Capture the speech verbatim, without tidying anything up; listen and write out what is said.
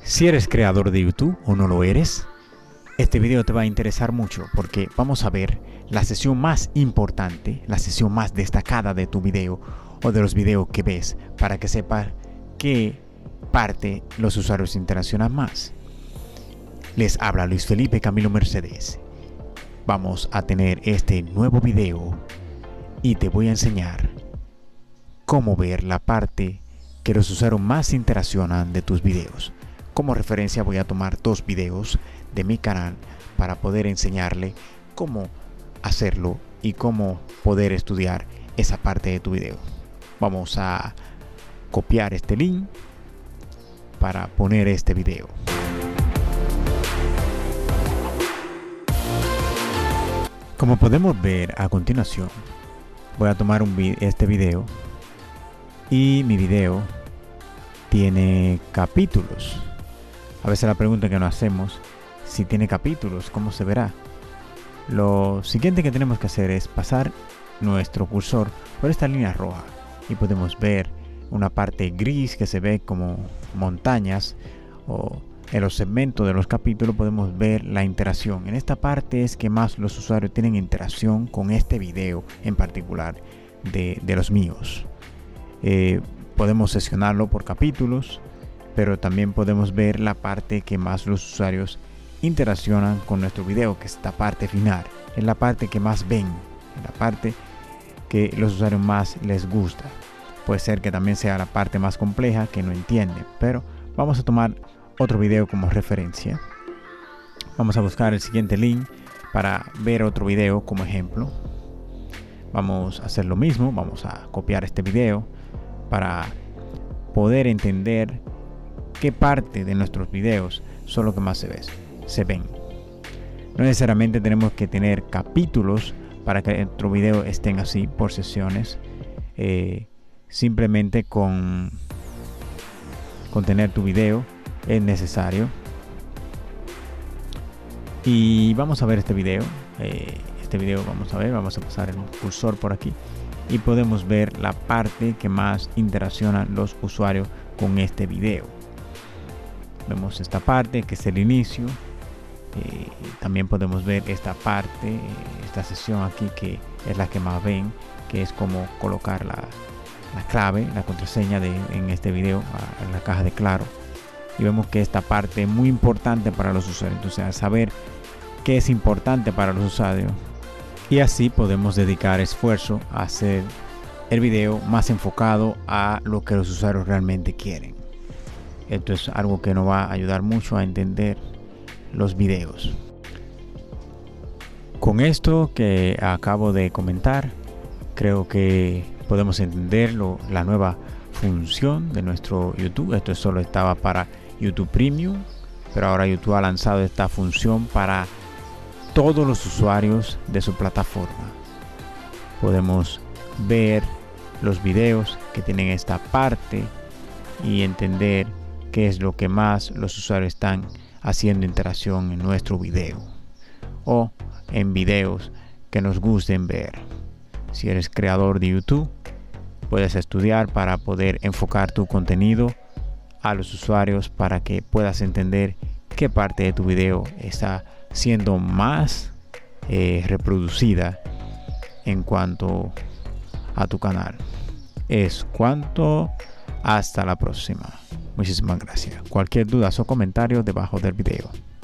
Si eres creador de YouTube o no lo eres, este video te va a interesar mucho porque vamos a ver la sesión más importante, la sesión más destacada de tu video o de los videos que ves para que sepas qué parte los usuarios interaccionan más. Les habla Luis Felipe Camilo Mercedes. Vamos a tener este nuevo video y te voy a enseñar cómo ver la parte que los usuarios más interaccionan de tus videos. Como referencia voy a tomar dos videos de mi canal para poder enseñarle cómo hacerlo y cómo poder estudiar esa parte de tu video. Vamos a copiar este link para poner este video. Como podemos ver a continuación, voy a tomar un vi- este video y mi video tiene capítulos. A veces la pregunta que nos hacemos, si tiene capítulos, ¿cómo se verá? Lo siguiente que tenemos que hacer es pasar nuestro cursor por esta línea roja y podemos ver una parte gris que se ve como montañas, o en los segmentos de los capítulos podemos ver la interacción. En esta parte es que más los usuarios tienen interacción con este video en particular de, de los míos. Eh, podemos seccionarlo por capítulos, pero también podemos ver la parte que más los usuarios interaccionan con nuestro video, que es esta parte final. Es la parte que más ven, es la parte que los usuarios más les gusta. Puede ser que también sea la parte más compleja que no entienden, pero vamos a tomar otro video como referencia. Vamos a buscar el siguiente link para ver otro video como ejemplo. Vamos a hacer lo mismo, vamos a copiar este video para poder entender qué parte de nuestros videos son los que más se, ves, se ven. No necesariamente tenemos que tener capítulos para que nuestro video estén así por sesiones. Eh, simplemente con, con tener tu video es necesario. Y vamos a ver este video. Eh, este video vamos a ver, vamos a pasar el cursor por aquí y podemos ver la parte que más interaccionan los usuarios con este video. Vemos esta parte que es el inicio. Eh, también podemos ver esta parte, eh, esta sesión aquí que es la que más ven, que es como colocar la, la clave, la contraseña de, en este video a, en la caja de claro. Y vemos que esta parte es muy importante para los usuarios. Entonces, al saber qué es importante para los usuarios, y así podemos dedicar esfuerzo a hacer el video más enfocado a lo que los usuarios realmente quieren. Esto es algo que nos va a ayudar mucho a entender los videos. Con esto que acabo de comentar, creo que podemos entender lo, la nueva función de nuestro YouTube. Esto solo estaba para YouTube Premium, pero ahora YouTube ha lanzado esta función para todos los usuarios de su plataforma. Podemos ver los videos que tienen esta parte y entender qué es lo que más los usuarios están haciendo interacción en nuestro video o en videos que nos gusten ver. Si eres creador de YouTube, puedes estudiar para poder enfocar tu contenido a los usuarios para que puedas entender qué parte de tu video está siendo más eh, reproducida en cuanto a tu canal. Es cuanto. Hasta la próxima. Muchísimas gracias. Cualquier duda o comentario debajo del video.